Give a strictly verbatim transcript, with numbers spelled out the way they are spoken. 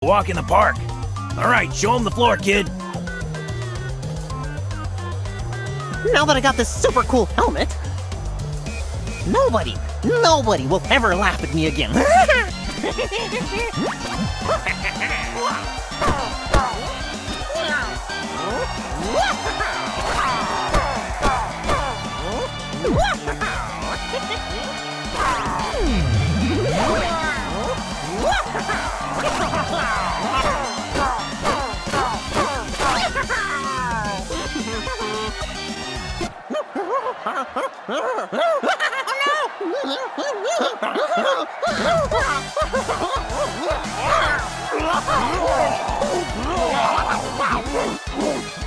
walk in the park. All right, show him the floor, kid. Now that I got this super cool helmet, nobody, nobody will ever laugh at me again. Oh, no!